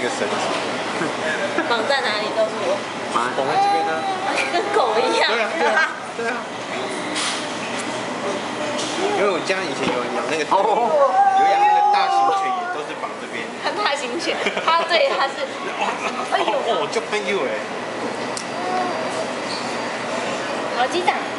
个绳子。 绑在哪里？告诉我。 绑在这边呢。 跟狗一样。 对啊，对啊，对啊。因为我家以前有养那个，有养那个大型犬，也都是绑这边。 大型犬，它对它是，哎呦， 就喷 you 哎。 好，机长。